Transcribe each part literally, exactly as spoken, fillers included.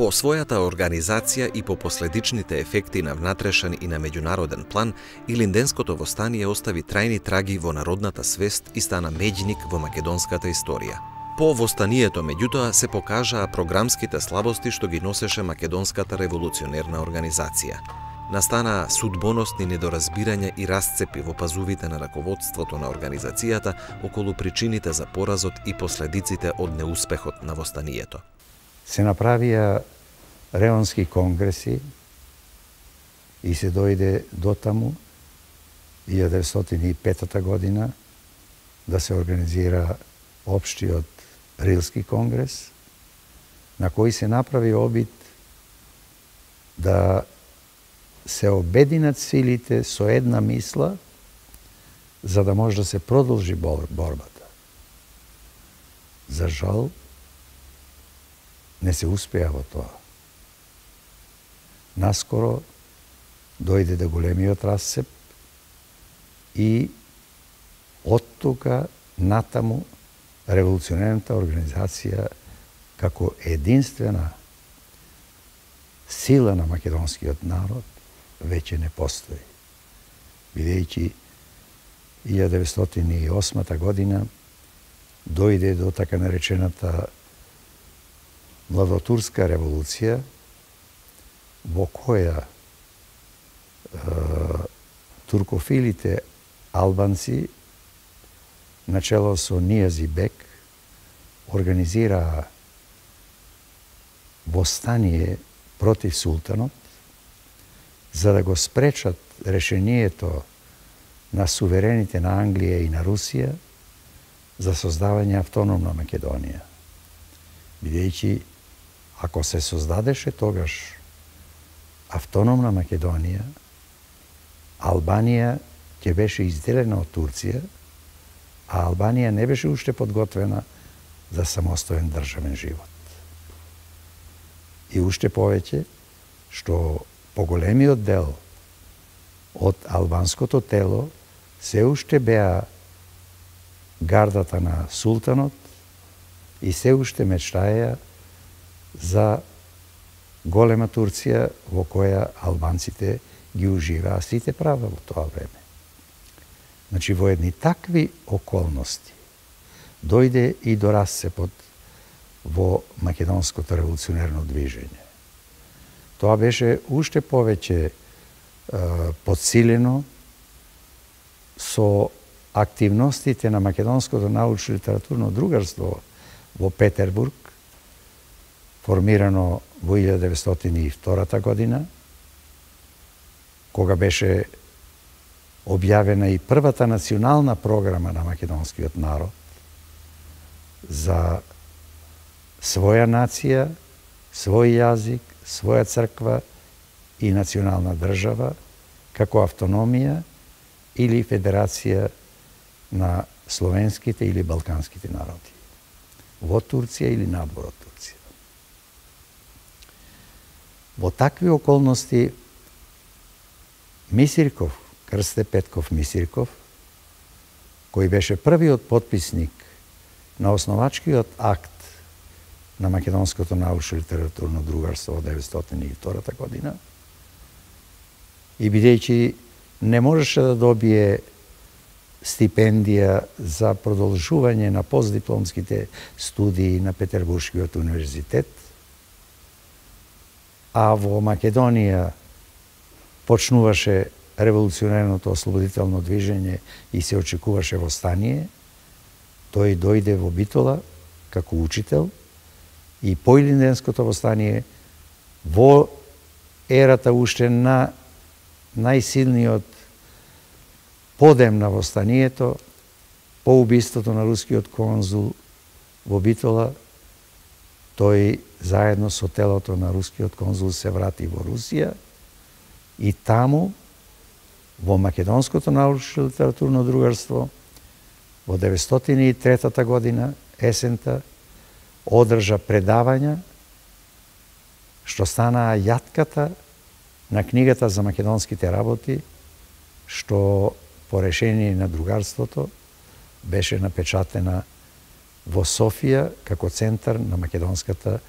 По својата организација и по последичните ефекти на внатрешен и на меѓународен план, Илинденското востание остави трајни траги во народната свест и стана меѓник во македонската историја. По востанието, меѓутоа, се покажаа програмските слабости што ги носеше македонската револуционерна организација. Настанаа судбоносни недоразбирања и расцепи во пазувите на раководството на организацијата околу причините за поразот и последиците од неуспехот на востанието. Се направија реонски конгреси и се дојде до таму илјада деветстотини и пета година да се организира општиот Рилски конгрес, на кој се направи обид да се обединат силите со една мисла, за да може да се продолжи борбата. За жал, не се успеа во тоа. Наскоро дојде до големиот расцеп и од тука натаму револуционерната организација како единствена сила на македонскиот народ веќе не постои. Бидејќи илјада деветстотини и осма година дојде до така наречената Младотурска револуција, во која е, туркофилите албанци начело со Нијази Бек организираа востание против султанот, за да го спречат решението на суверените на Англија и на Русија за создавање автономна Македонија. Бидејќи, ако се создадеше тогаш автономна Македонија, Албанија ќе беше изделена од Турција, а Албанија не беше уште подготвена за самостоен државен живот. И уште повеќе, што поголемиот дел од албанското тело се уште беа гардата на султанот и се уште мечтаеа за голема Турција во која албанците ги уживаа сите права во тоа време. Значи, во едни такви околности дојде и до расцепот во македонското револуционерно движење. Тоа беше уште повеќе е, подсилено со активностите на Македонското научно-литературно другарство во Петербург, формирано во илјада деветстотини и втора година, кога беше објавена и првата национална програма на македонскиот народ за своја нација, свој јазик, своја црква и национална држава, како автономија или федерација на словенските или балканските народи, во Турција или надвор од Турција. Во такви околности Мисирков, Крсте Петков Мисирков, кој беше првиот потписник на основачкиот акт на Македонското научно-литературно другарство во деветстотини и втора година, и бидејќи не можеше да добие стипендија за продолжување на постдипломските студии на Петербуршкиот универзитет, а во Македонија почнуваше револуционерното ослободително движење и се очекуваше востание, тој дојде во Битола како учител и по Илинденското востание во ерата уште на најсилниот подем на востанието, по убиството на рускиот конзул во Битола, тој заедно со телото на рускиот конзул се врати во Русија и таму, во Македонското научно-литературно другарство, во деветстотини и трета година, есента, одржа предавања што станаа јатката на книгата за македонските работи, што по решение на другарството беше напечатена во Софија како центар на македонската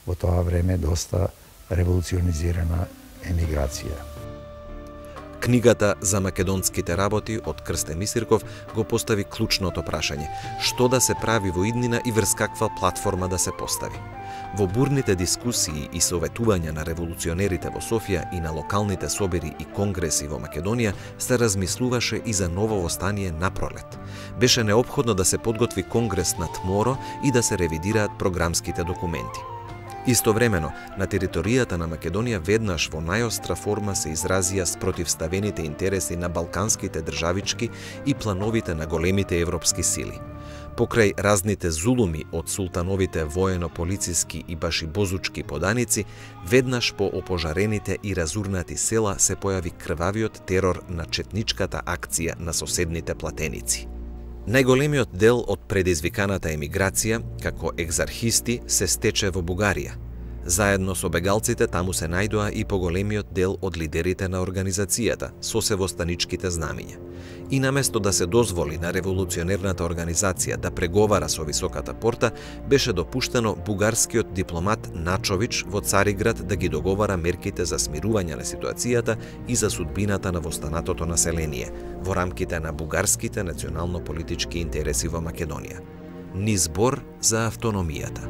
во тоа време доста револуционизирана емиграција. Книгата за македонските работи од Крсте Мисирков го постави клучното прашање: што да се прави во иднина и врз каква платформа да се постави? Во бурните дискусии и советувања на револуционерите во Софија и на локалните собери и конгреси во Македонија се размислуваше и за ново востание на пролет. Беше неопходно да се подготви конгрес на тморо и да се ревидираат програмските документи. Истовремено, на територијата на Македонија веднаш во најостра форма се изразија спротивставените интереси на балканските државички и плановите на големите европски сили. Покрај разните зулуми од султановите воено-полициски и башибозучки поданици, веднаш по опожарените и разурнати села се појави крвавиот терор на четничката акција на соседните платеници. Најголемиот дел од предизвиканата емиграција, како екзархисти, се стече во Бугарија. Заедно со бегалците таму се најдоа и поголемиот дел од лидерите на организацијата, со севостаничките знамиња. И наместо да се дозволи на револуционерната организација да преговара со високата порта, беше допуштено бугарскиот дипломат Начович во Цариград да ги договара мерките за смирување на ситуацијата и за судбината на востанатото население во рамките на бугарските национално-политички интереси во Македонија. Ни збор за автономијата.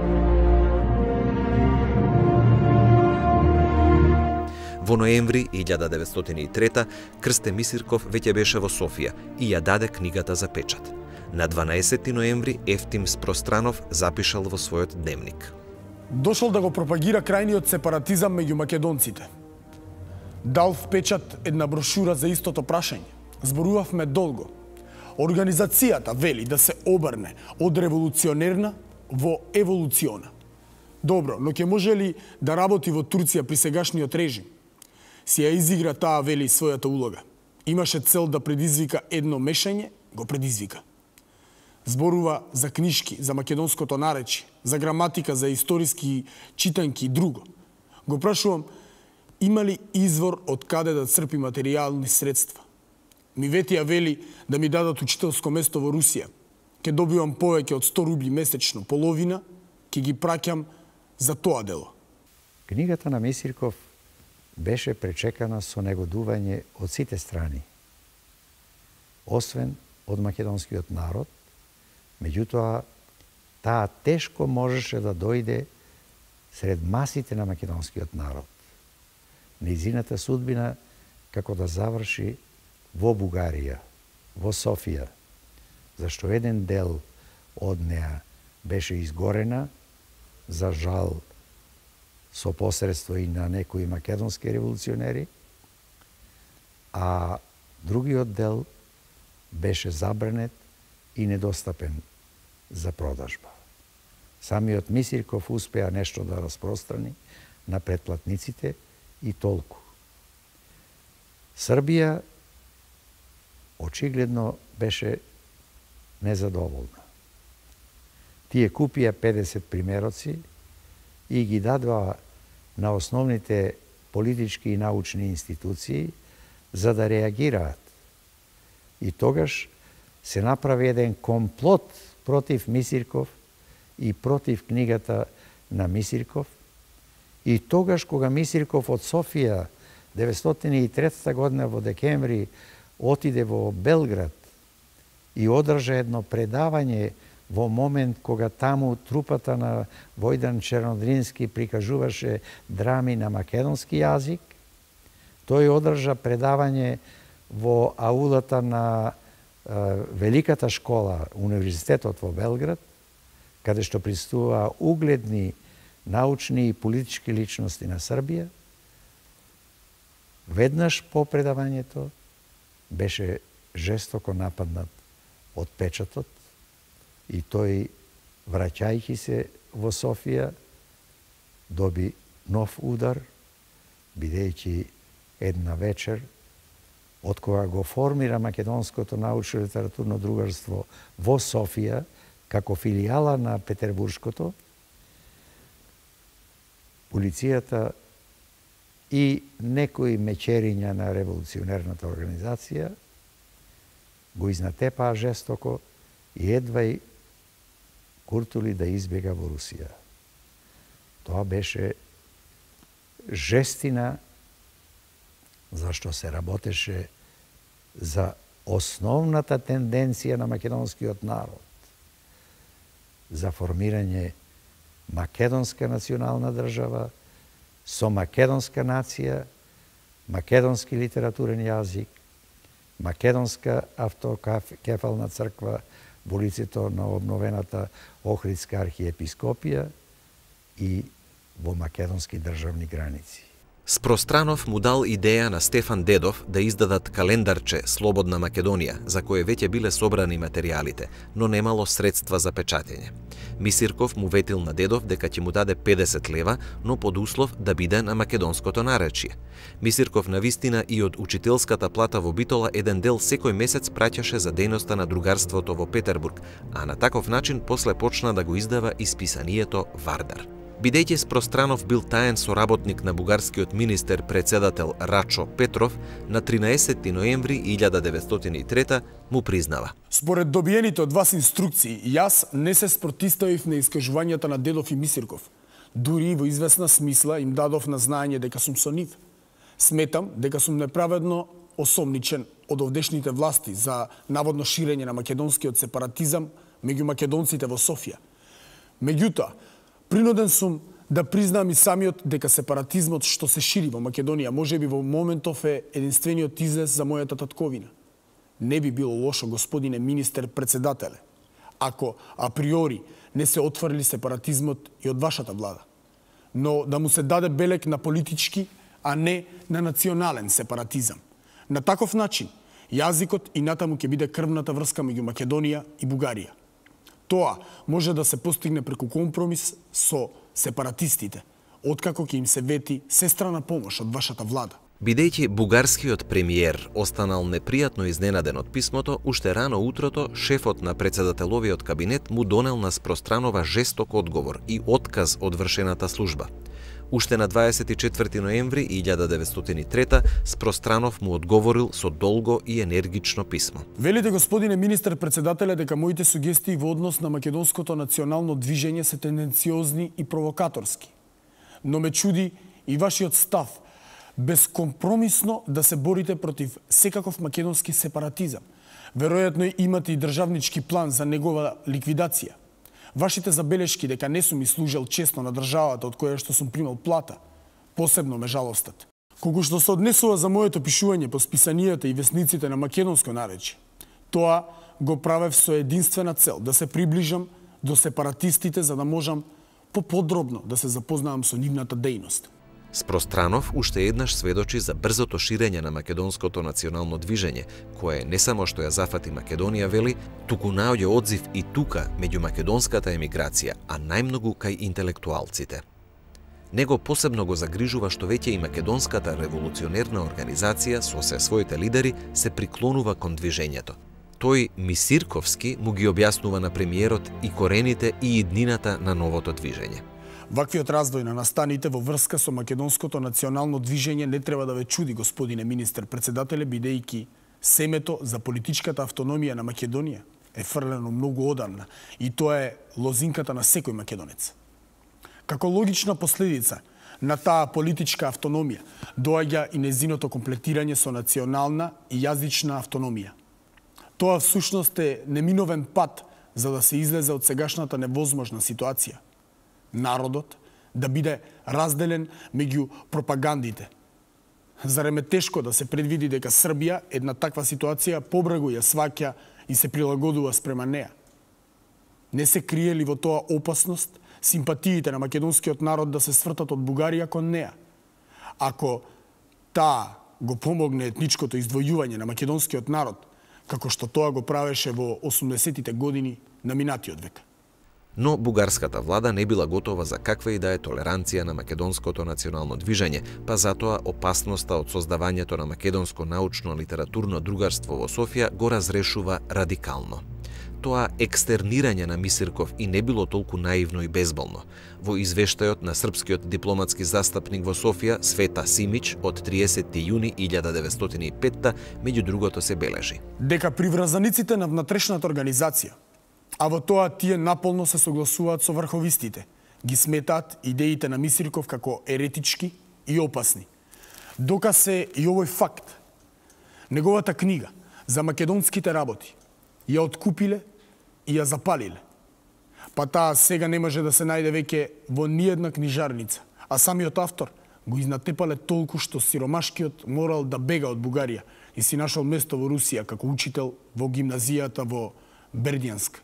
Во ноември илјада деветстотини и трета Крсте Мисирков веќе беше во Софија и ја даде книгата за печат. На дванаесети ноември Ефтим Спространов запишал во својот дневник: Дошол да го пропагира крајниот сепаратизам меѓу македонците. Дал в печат една брошура за истото прашање. Зборувавме долго. Организацијата вели да се обрне од револуционерна во еволуциона. Добро, но ќе може ли да работи во Турција при сегашниот режим? Си ја изигра таа, вели, својата улога. Имаше цел да предизвика едно мешање, го предизвика. Зборува за книжки, за македонското наречие, за граматика, за историски читанки и друго. Го прашувам, има ли извор од каде да црпи материјални средства? Ми ветија, вели, да ми дадат учителско место во Русија. Ке добивам повеќе од сто рубли месечно, половина, ке ги праќам за тоа дело. Книгата на Мисирков беше пречекана со негодување од сите страни, освен од македонскиот народ. Меѓутоа, таа тешко можеше да дојде сред масите на македонскиот народ. Нејзината судбина како да заврши во Бугарија, во Софија, зашто еден дел од неа беше изгорена, за жал со посредство и на некои македонски револуционери, а другиот дел беше забранет и недостапен за продажба. Самиот Мисирков успеа нешто да распространи на претплатниците и толку. Србија очигледно беше незадоволна. Тие купија педесет примероци и ги дадоа на основните политички и научни институции за да реагираат. И тогаш се направи еден комплот против Мисирков и против книгата на Мисирков. И тогаш кога Мисирков од Софија деветстотини и трета година во декември отиде во Белград и одржа едно предавање во момент кога таму трупата на Војдан Чернодрински прикажуваше драми на македонски јазик, тој одржа предавање во аулата на е, Великата школа, Универзитетот во Белград, каде што присуствуваа угледни научни и политички личности на Србија. Веднаш по предавањето беше жестоко нападнат од печатот и тој, враќајќи се во Софија, доби нов удар, бидејќи една вечер, од кога го формира Македонското научно-литературно другарство во Софија, како филијала на Петербуршкото, полицијата и некои мечериња на револуционерната организација го изнатепаа жестоко и едва и куртули да избега во Русија. Тоа беше жестина зашто се работеше за основната тенденција на македонскиот народ за формирање македонска национална држава со македонска нација, македонски литературен јазик, македонска автокефална црква во лицето на обновената Охридска архиепископија и во македонски државни граници. Спространов му дал идеја на Стефан Дедов да издадат календарче Слободна Македонија, за кое веќе биле собрани материјалите, но немало средства за печатење. Мисирков му ветил на Дедов дека ќе му даде педесет лева, но под услов да биде на македонското наречје. Мисирков навистина и од учителската плата во Битола еден дел секој месец праќаше за дејноста на другарството во Петербург, а на таков начин после почна да го издава и списанието Вардар. Бидејќи Спространов бил таен соработник на бугарскиот министер-председател Рачо Петров, на тринаесетти ноември илјада деветстотини и трета му признава: Според добиените од вас инструкции, јас не се спротивставив на искажувањата на Дедов и Мисирков. Дури во известна смисла им дадов на знаење дека сум со нив. Сметам дека сум неправедно осомничен од овдешните власти за наводно ширење на македонскиот сепаратизам меѓу македонците во Софија. Меѓутоа, принуден сум да признам и самиот дека сепаратизмот што се шири во Македонија можеби во моментов е единствениот излез за мојата татковина. Не би било лошо, господине министер-председателе, ако априори не се отврли сепаратизмот и од вашата влада, но да му се даде белег на политички, а не на национален сепаратизам. На таков начин, јазикот и натаму ќе биде крвната врска меѓу Македонија и Бугарија. Тоа може да се постигне преку компромис со сепаратистите, откако ќе им се вети сестрана помош од вашата влада. Бидејќи бугарскиот премиер останал непријатно изненаден од писмото, уште рано утрото шефот на председателовиот кабинет му донел на Спространова жесток одговор и отказ од вршената служба. Уште на дваесет и четврти ноември илјада деветстотини и трета Спространов му одговорил со долго и енергично писмо. Велите, господине министер-председателе, дека моите сугестии во однос на македонското национално движење се тенденциозни и провокаторски. Но ме чуди и вашиот став безкомпромисно да се борите против секаков македонски сепаратизам. Веројатно имате и државнички план за негова ликвидација. Вашите забелешки дека не сум и служел честно на државата од која што сум примал плата, посебно ме жалостат. Колку што се однесува за моето пишување по списанијата и весниците на македонско наречје, тоа го правев со единствена цел да се приближам до сепаратистите за да можам поподробно да се запознавам со нивната дејност. Спространов уште еднаш сведочи за брзото ширење на македонското национално движење, кое не само што ја зафати Македонија, вели, туку наоѓа одзив и тука меѓу македонската емиграција, а најмногу кај интелектуалците. Него посебно го загрижува што веќе и македонската револуционерна организација со се своите лидери се приклонува кон движењето. Тој Мисирковски му ги објаснува на премиерот и корените и иднината на новото движење. Ваквиот развој на настаните во врска со македонското национално движење не треба да ве чуди, господине министер-председателе, бидејќи семето за политичката автономија на Македонија е фрлено многу одамна и тоа е лозинката на секој македонец. Како логична последица на таа политичка автономија доаѓа и незиното комплетирање со национална и јазична автономија. Тоа всушност е неминовен пат за да се излезе од сегашната невозможна ситуација. Народот да биде разделен меѓу пропагандите. Зарем е тешко да се предвиди дека Србија една таква ситуација побрегу ја сваќа и се прилагодува спрема неа? Не се крие ли во тоа опасност симпатиите на македонскиот народ да се свртат од Бугарија кон неа? Ако таа го помогне етничкото издвојување на македонскиот народ, како што тоа го правеше во осумдесетите години на минатиот век. Но бугарската влада не била готова за каква и да е толеранција на македонското национално движење, па затоа опасноста од создавањето на македонско научно-литературно другарство во Софија го разрешува радикално. Тоа екстернирање на Мисирков и не било толку наивно и безболно. Во извештајот на српскиот дипломатски застапник во Софија, Света Симич, од триесетти јуни илјада деветстотини и петта, меѓу другото се бележи дека приврзаниците на внатрешната организација, а во тоа тие наполно се согласуваат со врховистите, ги сметаат идеите на Мисирков како еретички и опасни. Доказ е и овој факт. Неговата книга за македонските работи ја откупиле и ја запалиле. Па таа сега не може да се најде веќе во ниедна книжарница, а самиот автор го изнатепале толку што сиромашкиот морал да бега од Бугарија и си нашол место во Русија како учител во гимназијата во Бердјанск.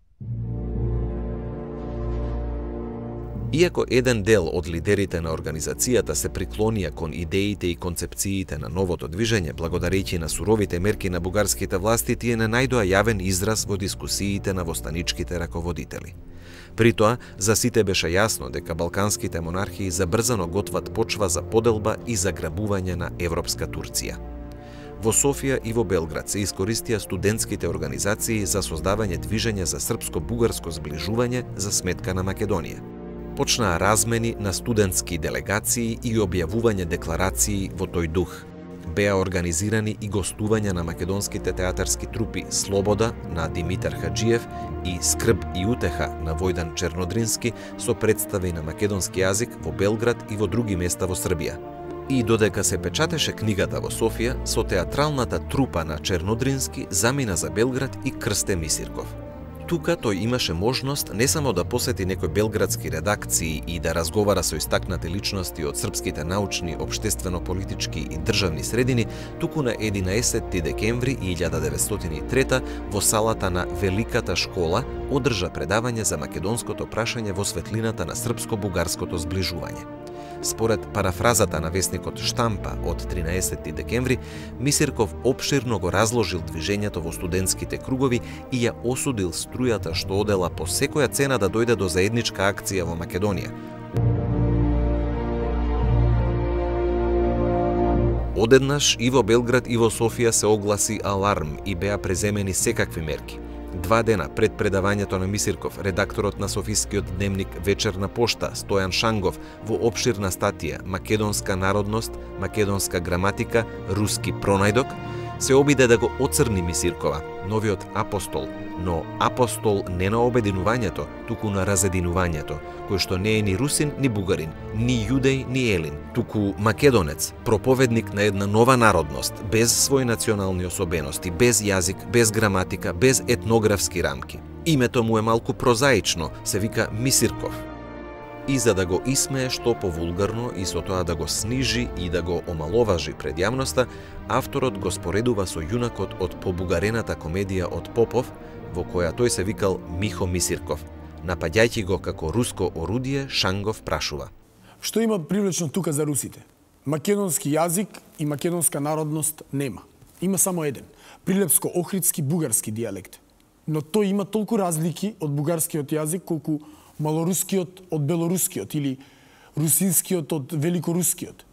Иако еден дел од лидерите на организацијата се приклонија кон идеите и концепциите на новото движење, благодарејќи на суровите мерки на бугарските власти, тие не најдоа јавен израз во дискусиите на востаничките раководители. При тоа, за сите беше јасно дека балканските монархии забрзано готват почва за поделба и заграбување на европска Турција. Во Софија и во Белград се искористија студентските организации за создавање движење за српско-бугарско зближување за сметка на Македонија. Почнаа размени на студентски делегации и објавување декларации во тој дух. Беа организирани и гостувања на македонските театарски трупи Слобода на Димитар Хаджиев и Скрб и утеха на Војдан Чернодрински со представи на македонски јазик во Белград и во други места во Србија. И додека се печатеше книгата во Софија, со театралната трупа на Чернодрински замина за Белград и Крсте Мисирков. Тука тој имаше можност не само да посети некои белградски редакции и да разговара со истакнати личности од српските научни, општествено-политички и државни средини, туку на единаесетти декември илјада деветстотини и трета во салата на Великата школа одржа предавање за македонското прашање во светлината на српско-бугарското зближување. Според парафразата на весникот Штампа од тринаесетти декември, Мисирков опширно го разложил движењето во студентските кругови и ја осудил струјата што одела по секоја цена да дојде до заедничка акција во Македонија. Одеднаш и во Белград и во Софија се огласи аларм и беа преземени секакви мерки. Два дена пред предавањето на Мисирков, редакторот на Софискиот дневник Вечерна пошта Стојан Шангов во опширна статија Македонска народност, македонска граматика, руски пронајдок, се обиде да го оцрни Мисиркова, новиот апостол, но апостол не на обединувањето, туку на разединувањето, кој што не е ни русин, ни бугарин, ни јудеј, ни елин, туку македонец, проповедник на една нова народност, без своји национални особености, без јазик, без граматика, без етнографски рамки. Името му е малку прозаично, се вика Мисирков. И за да го исмее што повулгарно и со тоа да го снижи и да го омаловажи пред јавноста, авторот го споредува со јунакот од побугарената комедија од Попов, во која тој се викал Михо Мисирков. Напаѓајќи го како руско орудие, Шангов прашува: Што има привлечно тука за русите? Македонски јазик и македонска народност нема. Има само еден, прилепско-охридски бугарски дијалект. Но тој има толку разлики од бугарскиот јазик колку малорускиот од белорускиот или русинскиот од великорускиот.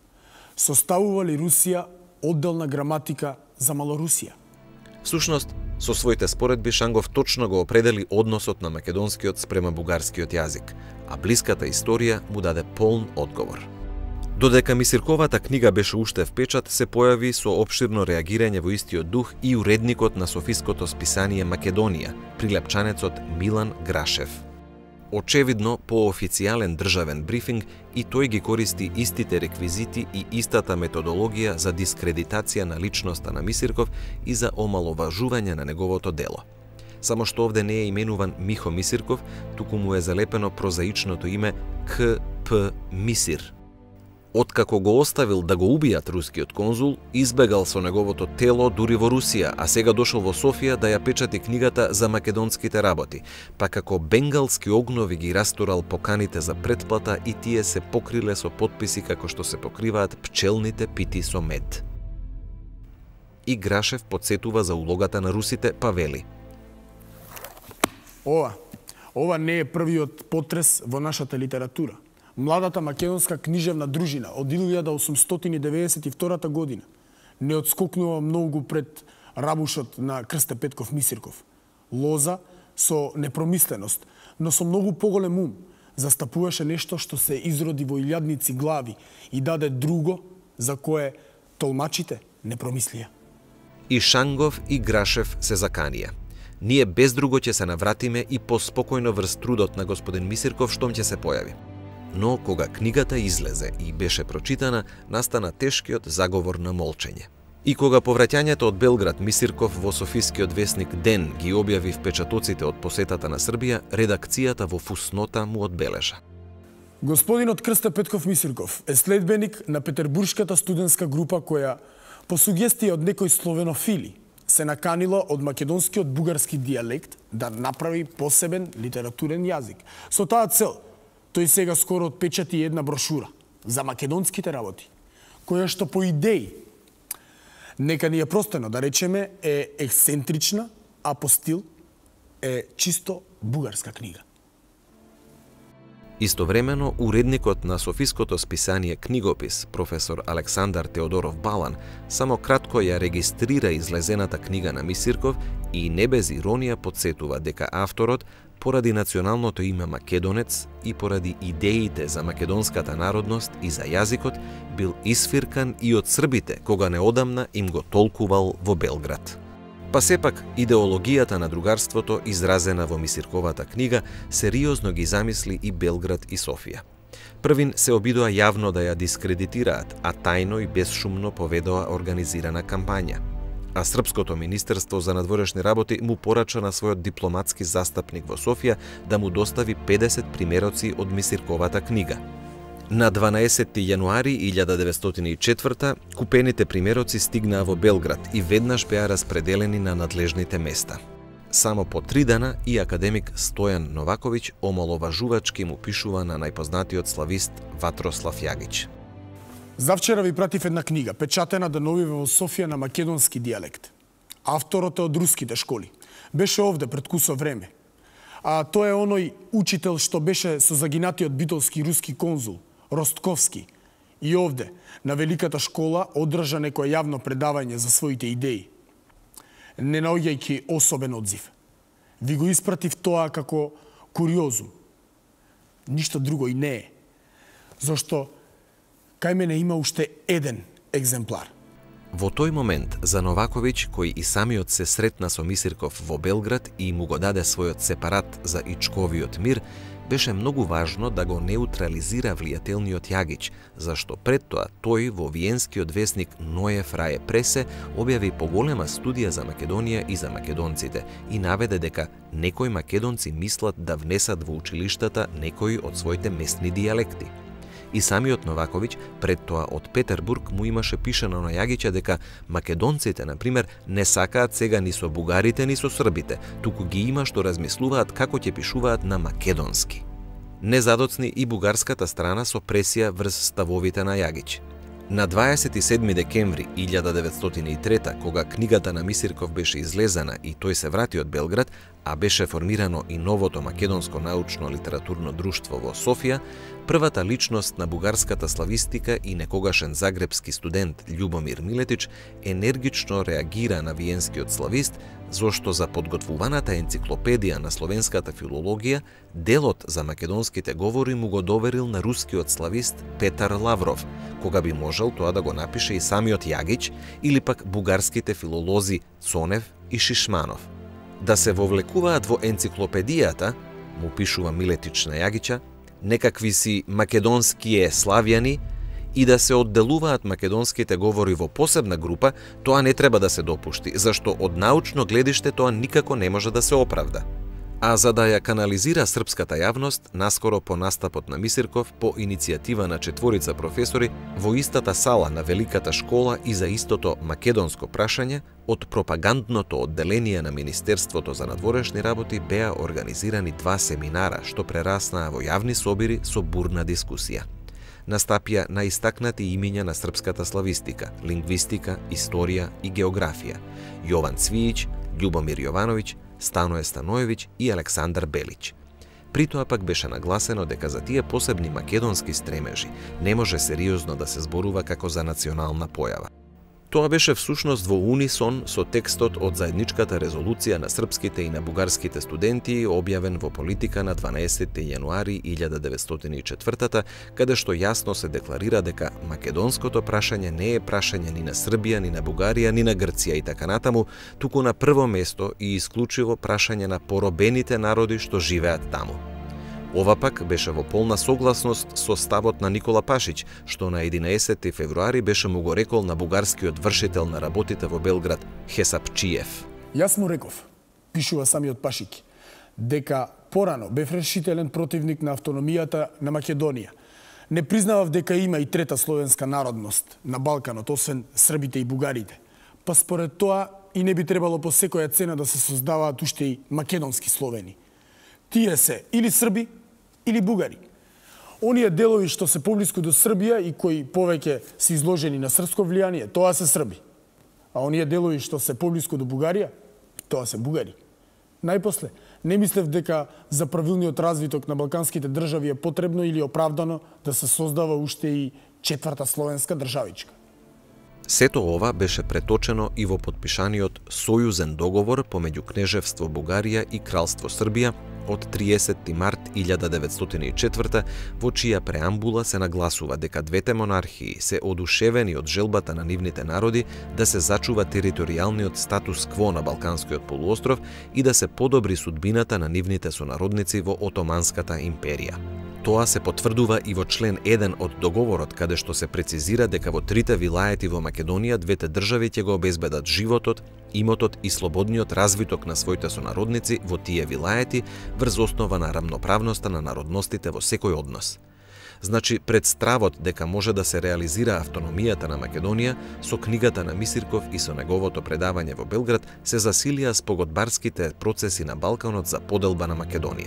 Составува ли Русија одделна граматика за Малорусија? Всушност, со своите споредби Шангов точно го определи односот на македонскиот спрема бугарскиот јазик, а блиската историја му даде полн одговор. Додека Мисирковата книга беше уште впечат, се појави со опширно реагирање во истиот дух и уредникот на софиското списание Македонија, прилепчанецот Милан Грашев. Очевидно, по официјален државен брифинг, и тој ги користи истите реквизити и истата методологија за дискредитација на личноста на Мисирков и за омаловажување на неговото дело. Само што овде не е именуван Михо Мисирков, туку му е залепено прозаичното име К П Мисир. Откако го оставил да го убијат рускиот конзул, избегал со неговото тело дури во Русија, а сега дошол во Софија да ја печати книгата за македонските работи, па како бенгалски огнови ги растурал поканите за претплата и тие се покриле со потписи како што се покриваат пчелните пити со мед. И Грашев подсетува за улогата на русите, па вели: Ова, ова не е првиот потрес во нашата литература. Младата македонска книжевна дружина од илјада осумстотини деветдесет и втора година не одскокнува многу пред рабушот на Крсте Петков Мисирков. Лоза со непромисленост, но со многу поголем ум, застапуваше нешто што се изроди во илјадници глави и даде друго за кое толмачите не промислија. И Шангов и Грашев се заканија. Ние без друго ќе се навратиме и поспокојно врз трудот на господин Мисирков штом ќе се појави. Но кога книгата излезе и беше прочитана, настана тешкиот заговор на молчење. И кога повраќањето од Белград Мисирков во Софискиот весник Ден ги објави впечатоците од посетата на Србија, редакцијата во фуснота му одбележа: Господинот Крсто Петков Мисирков е следбеник на петербуршката студентска група која, по сугестија од некои словенофили, се наканила од македонскиот бугарски дијалект да направи посебен литературен јазик. Со таа цел, тој сега скоро отпечати една брошура за македонските работи, која што по идеи, нека ни е простено да речеме, е ексцентрична, а по стил е чисто бугарска книга. Истовремено, уредникот на Софиското списание Книгопис, професор Александар Теодоров Балан, само кратко ја регистрира излезената книга на Мисирков и не без иронија подсетува дека авторот, поради националното име македонец и поради идеите за македонската народност и за јазикот, бил исфиркан и од србите, кога неодамна им го толкувал во Белград. Па сепак, идеологијата на другарството, изразена во Мисирковата книга, сериозно ги замисли и Белград и Софија. Првин се обидоа јавно да ја дискредитираат, а тајно и безшумно поведоа организирана кампања. А Српското министерство за надворешни работи му порача на својот дипломатски застапник во Софија да му достави педесет примероци од Мисирковата книга. На дванаесетти јануари илјада деветстотини и четврта купените примероци стигнаа во Белград и веднаш беа распределени на надлежните места. Само по три дана и академик Стојан Новаковиќ омаловажувачки му пишува на најпознатиот славист Ватрослав Јагиќ: Завчера ви пратив една книга, печатена деновиве во Софија на македонски дијалект. Авторот е од руските школи. Беше овде пред кусо време. А тој е оној учител што беше со загинатиот битолски руски конзул Ростковски. И овде, на Великата школа, одржа некој јавно предавање за своите идеи. Не наоѓајќи особен одзив. Ви го испратив тоа како куриозум. Ништо друго и не е. Зошто кај мене има уште еден екземплар. Во тој момент за Новаковиќ, кој и самиот се сретна со Мисирков во Белград и му го даде својот сепарат за Ичковиот мир, беше многу важно да го неутрализира влијателниот Јагиќ, зашто пред тоа тој во виенскиот весник Ноје Фраје Пресе објави поголема студија за Македонија и за македонците и наведе дека некои македонци мислат да внесат во училиштата некои од своите местни дијалекти. И самиот Новаковиќ пред тоа од Петербург му имаше пишано на Јагиќа дека македонците, например, не сакаат сега ни со бугарите, ни со србите, туку ги има што размислуваат како ќе пишуваат на македонски. Не задоцни и бугарската страна со пресија врз ставовите на Јагиќ. На дваесет и седми декември илјада деветстотини и трета, кога книгата на Мисирков беше излезена и тој се врати од Белград, а беше формирано и новото македонско научно-литературно друштво во Софија, првата личност на бугарската славистика и некогашен загребски студент Љубомир Милетич енергично реагира на виенскиот славист, зошто за подготвуваната енциклопедија на словенската филологија делот за македонските говори му го доверил на рускиот славист Петар Лавров, кога би можел тоа да го напише и самиот Јагиќ или пак бугарските филолози Цонев и Шишманов. Да се вовлекуваат во енциклопедијата, му пишува Милетич на Јагиќа, некакви си македонские славјани и да се одделуваат македонските говори во посебна група, тоа не треба да се допушти, зашто од научно гледиште тоа никако не може да се оправда. А за да ја канализира српската јавност, наскоро по настапот на Мисирков, по иницијатива на четворица професори, во истата сала на Великата школа и за истото македонско прашање, од пропагандното одделение на Министерството за надворешни работи беа организирани два семинара, што прераснаа во јавни собири со бурна дискусија. Настапија наистакнати имиња на српската славистика, лингвистика, историја и географија: Јован Цвијич, Љубомир Јовановиќ, Станое Станоевиќ и Александар Белиќ. При тоа пак беше нагласено дека за тие посебни македонски стремежи не може сериозно да се зборува како за национална појава. Тоа беше всушност во унисон со текстот од заедничката резолуција на српските и на бугарските студенти, објавен во Политика на дванаесетти јануари илјада деветстотини и четвртата, каде што јасно се декларира дека македонското прашање не е прашање ни на Србија, ни на Бугарија, ни на Грција и така натаму, туку на прво место и исклучиво прашање на поробените народи што живеат таму. Ова пак беше во полна согласност со ставот на Никола Пашиć, што на единаесетти февруари беше му го рекол на бугарскиот вршител на работите во Белград Хесапчиев. Јас му реков, пишува самиот Пашиć, дека порано бев решителен противник на автономијата на Македонија. Не признавав дека има и трета словенска народност на Балканот, освен србите и бугарите. Па според тоа и не би требало по секоја цена да се создаваат уште и македонски словени. Тие се или срби, или бугари. Оние делови што се поблиску до Србија и кои повеќе се изложени на српско влијание, тоа се срби. А оние делови што се поблиску до Бугарија, тоа се бугари. Најпосле, не мислев дека за правилниот развиток на балканските држави е потребно или оправдано да се создава уште и четврта словенска државичка. Сето ова беше преточено и во подпишаниот сојузен договор помеѓу Кнежевство Бугарија и Кралство Србија од триесетти март илјада деветстотини и четврта, во чија преамбула се нагласува дека двете монархии се одушевени од желбата на нивните народи да се зачува територијалниот статус кво на Балканскиот полуостров и да се подобри судбината на нивните сонародници во Отоманската империја. Тоа се потврдува и во член еден од договорот, каде што се прецизира дека во трите вилаети во Македонија двете држави ќе го обезбедат животот, имотот и слободниот развиток на своите сонародници во тие вилаети врз основа на рамноправноста на народностите во секој однос. Значи, пред стравот дека може да се реализира автономијата на Македонија, со книгата на Мисирков и со неговото предавање во Белград се засилија спогодбарските процеси на Балканот за поделба на Македонија.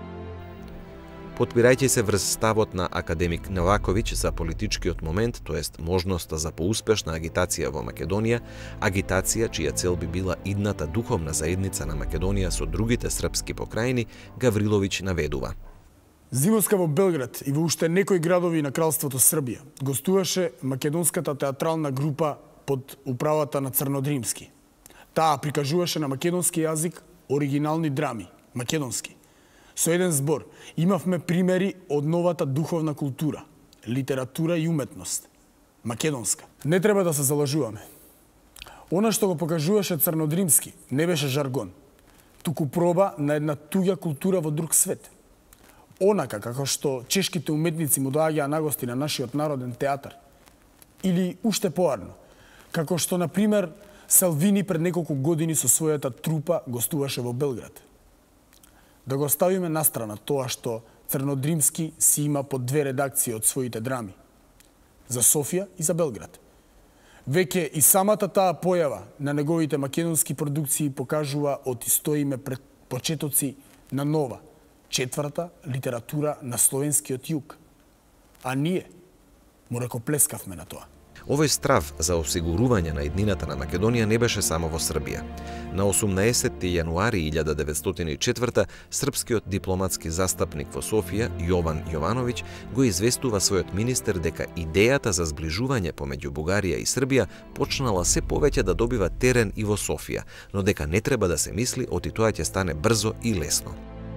Потпирајќи се врз ставот на академик Новаковиќ за политичкиот момент, тоест можноста за поуспешна агитација во Македонија, агитација чија цел би била идната духовна заедница на Македонија со другите српски покрајни, Гавриловиќ наведува. Зимоска во Белград и во уште некои градови на Кралството Србија гостуваше македонската театрална група под управата на Црнодримски. Таа прикажуваше на македонски јазик оригинални драми, македонски. Со еден збор, имавме примери од новата духовна култура, литература и уметност, македонска. Не треба да се залажуваме. Она што го покажуваше Црнодримски не беше жаргон, туку проба на една туѓа култура во друг свет. Онака како што чешките уметници му доаѓаа нагости на нашиот народен театар. Или уште поарно, како што, на пример, Салвини пред неколку години со својата трупа гостуваше во Белград. Да го ставиме настрана тоа што Црнодримски си има по две редакции од своите драми. За Софија и за Белград. Веќе и самата таа појава на неговите македонски продукции покажува од исто име пред почетоци на нова, четврта литература на словенскиот југ. А ние му ракоплескавме на тоа. Овој страв за осигурување на еднината на Македонија не беше само во Србија. На осумнаесетти јануари илјада деветстотини и четврта српскиот дипломатски застапник во Софија, Јован Јовановиќ, го известува својот министер дека идејата за зближување помеѓу Бугарија и Србија почнала се повеќе да добива терен и во Софија, но дека не треба да се мисли оти тоа ќе стане брзо и лесно.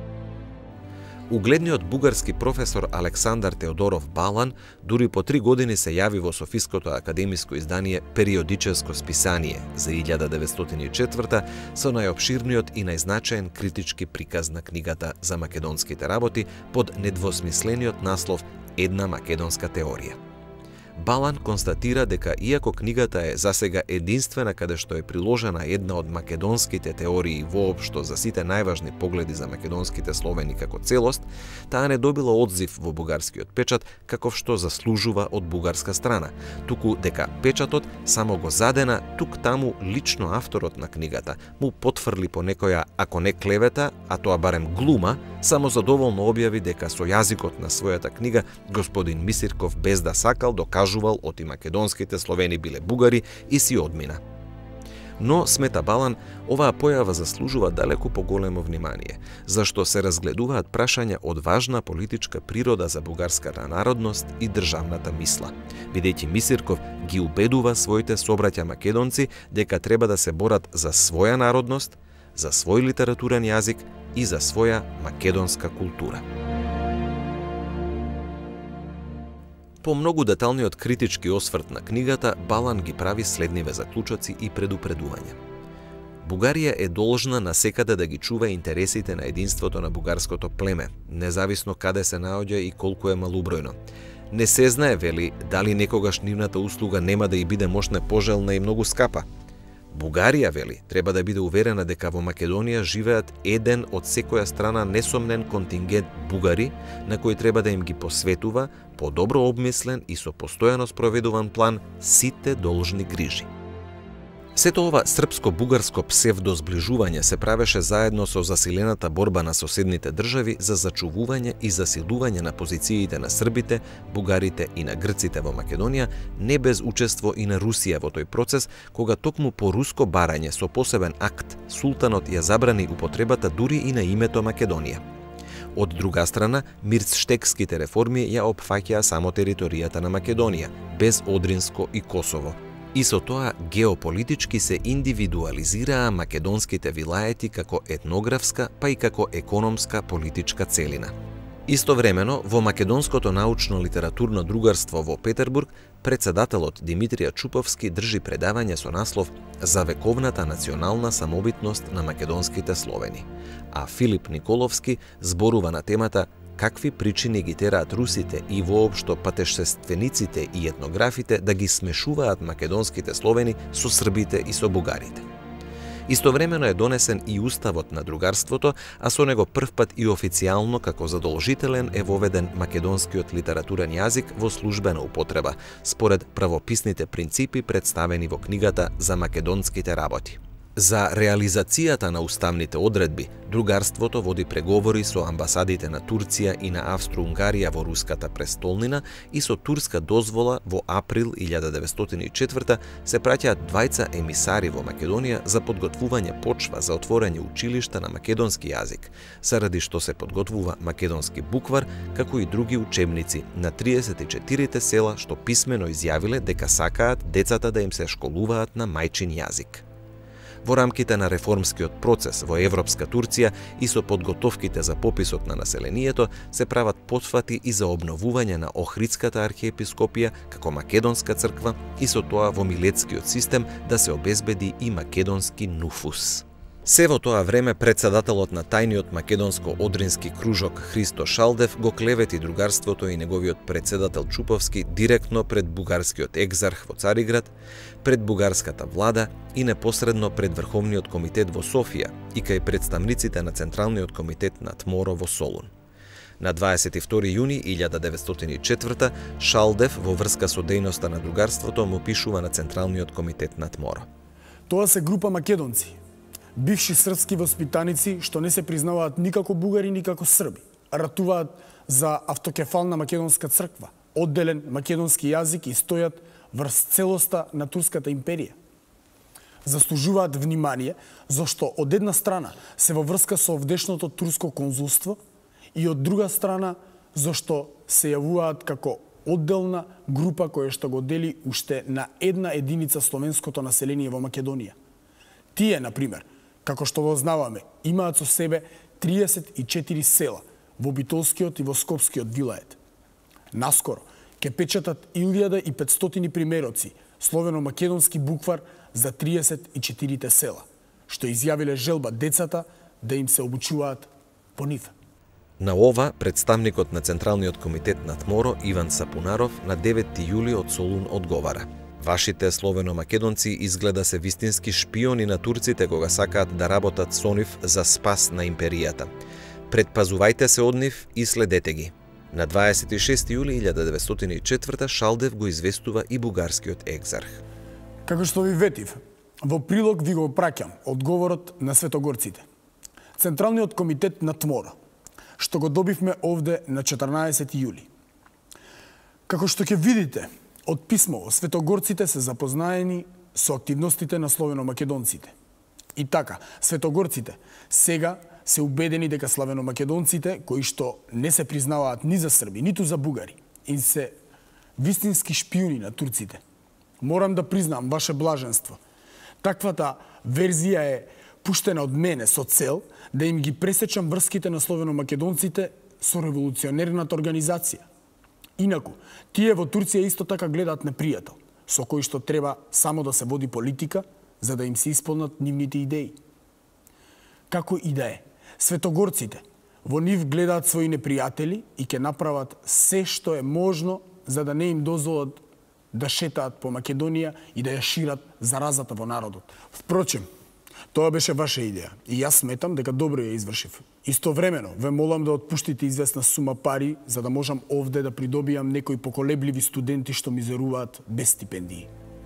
Угледниот бугарски професор Александар Теодоров Балан дури по три години се јави во Софиското академиско издание Периодическо списание за илјада деветстотини и четврта со најопширниот и најзначаен критички приказ на книгата за македонските работи под недвосмислениот наслов Една македонска теорија. Балан констатира дека иако книгата е засега единствена каде што е приложена една од македонските теории воопшто за сите најважни погледи за македонските словени како целост, таа не добила одзив во бугарскиот печат каков што заслужува од бугарска страна, туку дека печатот само го задена тук-таму лично авторот на книгата, му потврли по некоја, ако не клевета, а тоа барем глума, само задоволно објави дека со јазикот на својата книга господин Мисирков без да сакал докажувал оти македонските словени биле бугари и си одмина. Но, смета Балан, оваа појава заслужува далеку поголемо внимание, зашто се разгледуваат прашања од важна политичка природа за бугарската народност и државната мисла, бидејќи Мисирков ги убедува своите собраќа македонци дека треба да се борат за своја народност, за свој литературен јазик и за своја македонска култура. По многу деталниот критички осврт на книгата, Балан ги прави следниве заклучоци и предупредувања. Бугарија е должна насекаде да ги чува интересите на единството на бугарското племе, независно каде се наоѓа и колку е малубројно. Не се знае, вели, дали некогаш нивната услуга нема да и биде можна пожелна и многу скапа. Бугарија, вели, треба да биде уверена дека во Македонија живеат еден од секоја страна несомнен контингент бугари, на кој треба да им ги посветува по добро обмислен и со постојано спроведуван план сите должни грижи. Сето ова српско-бугарско псевдозближување се правеше заедно со засилената борба на соседните држави за зачувување и засилување на позициите на србите, бугарите и на грците во Македонија, не без учество и на Русија во тој процес, кога токму по руско барање со посебен акт султанот ја забрани употребата дури и на името Македонија. Од друга страна, мирцштекските реформи ја опфаќаа само територијата на Македонија, без Одринско и Косово. И со тоа геополитички се индивидуализираа македонските вилаети како етнографска, па и како економска политичка целина. Истовремено, во Македонското научно-литературно другарство во Петербург, председателот Димитрија Чуповски држи предавање со наслов «За вековната национална самобитност на македонските словени», а Филип Николовски зборува на темата какви причини ги тераат русите и воопшто патешествениците и етнографите да ги смешуваат македонските словени со србите и со бугарите. Истовремено е донесен и уставот на другарството, а со него првпат и официјално како задолжителен е воведен македонскиот литературен јазик во службена употреба, според правописните принципи представени во книгата за македонските работи. За реализацијата на уставните одредби, другарството води преговори со амбасадите на Турција и на Австро-Унгарија во руската престолнина и со турска дозвола во април илјада деветстотини и четврта се праќаат двајца емисари во Македонија за подготвување почва за отворање училишта на македонски јазик, заради што се подготвува македонски буквар, како и други учебници на триесет и четирите села што писмено изјавиле дека сакаат децата да им се школуваат на мајчин јазик. Во рамките на реформскиот процес во Европска Турција и со подготовките за пописот на населението се прават потфати и за обновување на Охридската архиепископија како македонска црква и со тоа во милетскиот систем да се обезбеди и македонски нуфус. Се во тоа време председателот на тајниот македонско-одрински кружок Христо Шалдев го клевети другарството и неговиот председател Чуповски директно пред бугарскиот екзарх во Цариград, пред бугарската влада и непосредно пред Врховниот комитет во Софија и кај представниците на Централниот комитет на Тморо во Солун. На дваесет и втори јуни илјада деветстотини и четврта Шалдев во врска со дејноста на другарството му пишува на Централниот комитет на Тморо. Тоа се група македонци, бивши српски воспитаници што не се признаваат никако бугари, никако срби. Ратуваат за автокефална македонска црква, одделен македонски јазик и стојат врз целоста на Турската империја. Заслужуваат внимание, зашто од една страна се во врска со овдешното турско конзулство и од друга страна зашто се јавуваат како одделна група која што го дели уште на една единица словенското население во Македонија. Тие, например, како што го знаваме, имаат со себе триесет и четири села во Битолскиот и во Скопскиот вилает. Наскоро ќе печатат илјада и петстотини примероци словено-македонски буквар за триесет и четирите села, што изјавиле желба децата да им се обучуваат по нив. На ова, представникот на Централниот комитет на Тморо Иван Сапунаров на деветти јули од Солун одговара: Вашите словено-македонци изгледа се вистински шпиони на турците кога сакаат да работат со нив за спас на империјата. Предпазувајте се од нив и следете ги. На дваесет и шести јули илјада деветстотини и четврта Шалдев го известува и бугарскиот екзарх. Како што ви ветив, во прилог ви го праќам одговорот на светогорците. Централниот комитет на Тморо, што го добивме овде на четрнаесети јули. Како што ќе видите, од писмово светогорците се запознаени со активностите на славено-македонците. И така, светогорците сега се убедени дека славено-македонците, кои што не се признаваат ни за срби, ниту за бугари, и се вистински шпиуни на турците. Морам да признам, ваше блаженство, таквата верзија е пуштена од мене со цел да им ги пресечам врските на славено-македонците со револуционерната организација. Инаку, тие во Турција исто така гледаат непријател, со кој што треба само да се води политика, за да им се исполнат нивните идеи. Како и да е, светогорците во нив гледаат своји непријатели и ќе направат се што е можно за да не им дозволат да шетаат по Македонија и да ја шират заразата во народот. Впрочем, тоа беше ваша идеја и јас сметам дека добро ја извршив. Истовремено, ве молам да отпуштите известна сума пари за да можам овде да придобијам некои поколебливи студенти што мизеруваат без стипендии.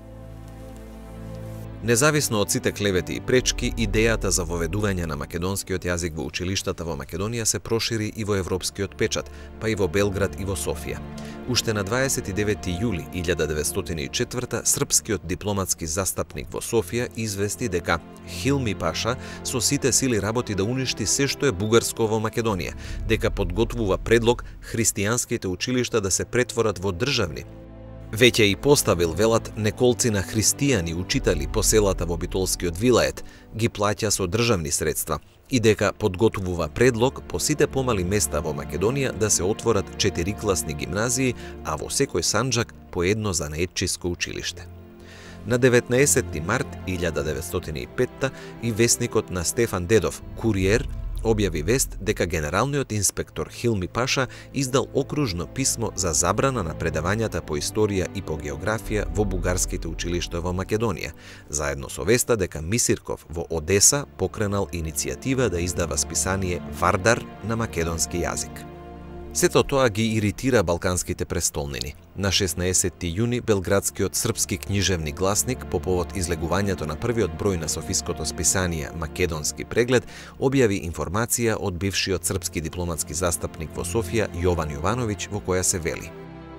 Независно од сите клевети и пречки, идејата за воведување на македонскиот јазик во училиштата во Македонија се прошири и во европскиот печат, па и во Белград и во Софија. Уште на дваесет и девети јули илјада деветстотини и четврта српскиот дипломатски застапник во Софија извести дека Хилми Паша со сите сили работи да уништи се што е бугарско во Македонија, дека подготвува предлог христијанските училишта да се претворат во државни. Веќе и поставил, велат, неколци на христијани учители по селата во Битолскиот вилает, ги плаќа со државни средства и дека подготвува предлог по сите помали места во Македонија да се отворат четирикласни гимназии, а во секој санџак по едно занаетчиско училиште. На деветнаесетти март илјада деветстотини и петта и весникот на Стефан Дедов, Куриер, објави вест дека генералниот инспектор Хилми Паша издал окружно писмо за забрана на предавањата по историја и по географија во бугарските училишта во Македонија, заедно со веста дека Мисирков во Одеса покренал иницијатива да издава списание Вардар на македонски јазик. Сето тоа ги иритира балканските престолнини. На шеснаесетти јуни белградскиот српски книжевни гласник по повод излегувањето на првиот број на софиското списание Македонски преглед објави информација од бившиот српски дипломатски застапник во Софија Јован Јовановиќ во која се вели: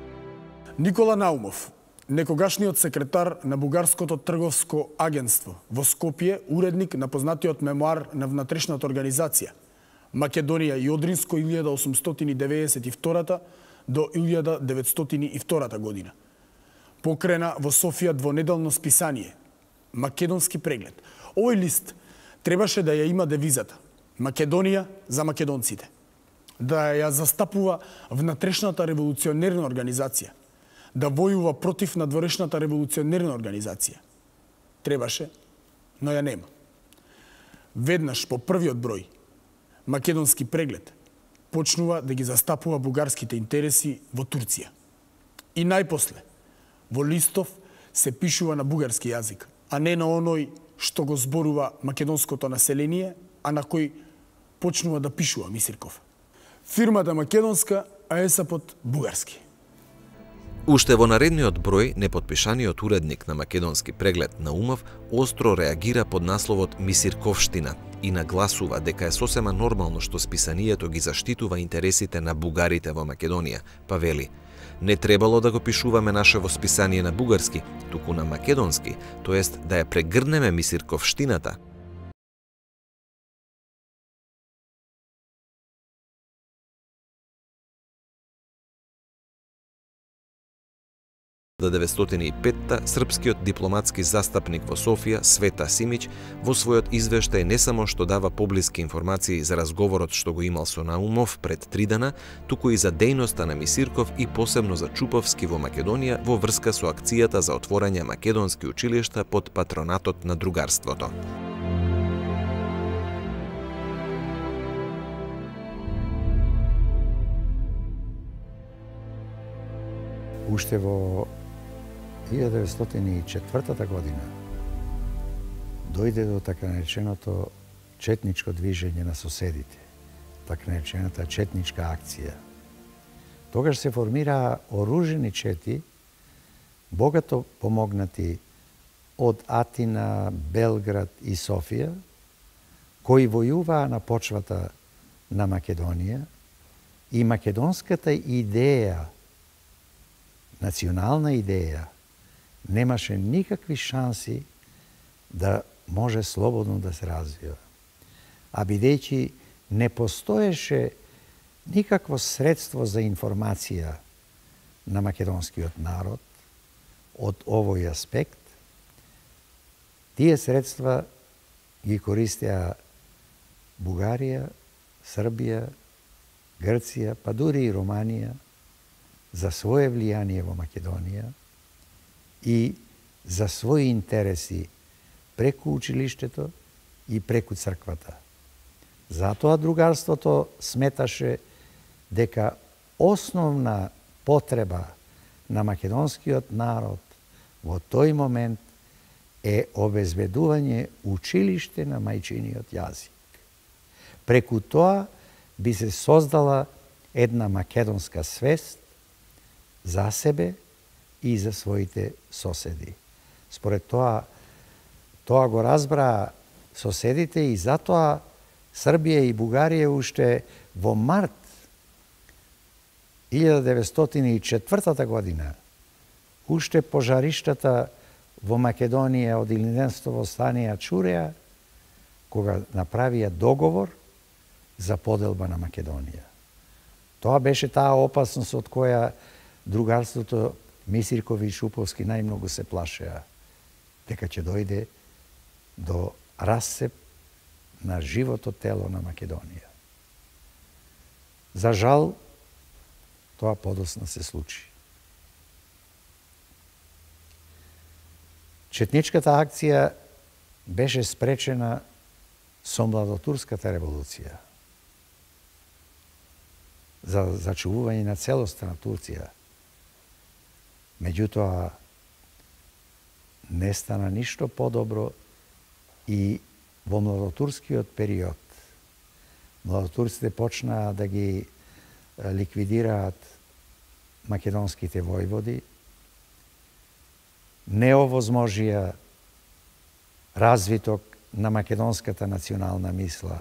Никола Наумов, некогашниот секретар на Бугарското трговско агентство во Скопје, уредник на познатиот мемоар на внатрешната организација Македонија и Одринско илјада осумстотини деветдесет и втора до илјада деветстотини и втора година. Покрена во Софија двонеделно списание Македонски преглед. Овој лист требаше да ја има девизата Македонија за македонците, да ја застапува внатрешната револуционерна организација, да војува против надворешната револуционерна организација. Требаше, но ја нема. Веднаш по првиот број Македонски преглед почнува да ги застапува бугарските интереси во Турција. И најпосле, во листов се пишува на бугарски јазик, а не на оној што го зборува македонското население, а на кој почнува да пишува Мисирков. Фирмата македонска, а есапот бугарски. Уште во наредниот број, неподпишаниот уредник на Македонски преглед Наумов остро реагира под насловот Мисирковштина и нагласува дека е сосема нормално што списанието ги заштитува интересите на бугарите во Македонија, па вели: не требало да го пишуваме нашево списание на бугарски, туку на македонски, тоест да ја прегрнеме Мисирковштината. До деветстотини и петта српскиот дипломатски застапник во Софија Света Симиќ во својот извештај не само што дава поблиски информации за разговорот што го имал со Наумов пред три дена, туку и за дејноста на Мисирков и посебно за Чуповски во Македонија во врска со акцијата за отворање македонски училишта под патронатот на другарството. Уште во илјада деветстотини и четвртата година дојде до така нареченото четничко движење на соседите, така наречената четничка акција. Тогаш се формираа оружени чети, богато помогнати од Атина, Белград и Софија, кои војуваа на почвата на Македонија и македонската идеја, национална идеја, немаше никакви шанси да може слободно да се развива. А бидејќи не постоеше никакво средство за информација на македонскиот народ од овој аспект, тие средства ги користеа Бугарија, Србија, Грција, па дури и Романија за свое влијание во Македонија и за своји интереси преку училиштето и преку црквата. Затоа другарството сметаше дека основна потреба на македонскиот народ во тој момент е обезбедување училиште на мајчиниот јазик. Преку тоа би се создала една македонска свест за себе и за своите соседи. Според тоа, тоа го разбраа соседите и затоа Србија и Бугарија уште во март илјада деветстотини и четвртата година, уште пожариштата во Македонија од Илинденското восстание чуреа, кога направија договор за поделба на Македонија. Тоа беше таа опасност од која другарството Мисиркови и Чуповски најмногу се плашеа, дека ќе дојде до расцеп на живото тело на Македонија. За жал, тоа подосна се случи. Четничката акција беше спречена со младотурската револуција за зачувување на целоста на Турција. Меѓутоа, не стана ништо подобро и во младотурскиот период. Младотурците почнаа да ги ликвидираат македонските војводи, не овозможија развиток на македонската национална мисла,